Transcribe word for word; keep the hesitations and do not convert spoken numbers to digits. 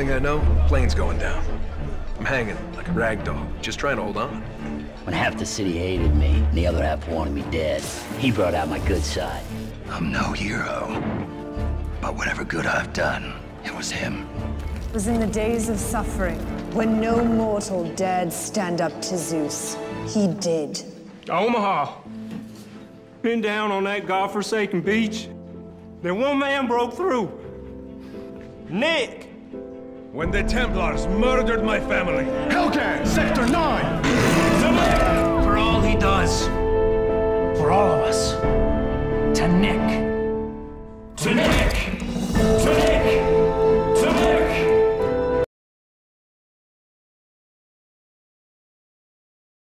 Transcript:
thing I know, plane's going down. I'm hanging like a rag doll, just trying to hold on. When half the city hated me and the other half wanted me dead, he brought out my good side. I'm no hero, but whatever good I've done, it was him. It was in the days of suffering, when no mortal dared stand up to Zeus. He did. Omaha. Been down on that godforsaken beach. Then one man broke through. Nick! When the Templars murdered my family. Hellcat, Sector nine! For all he does. For all of us. To Nick. To Nick!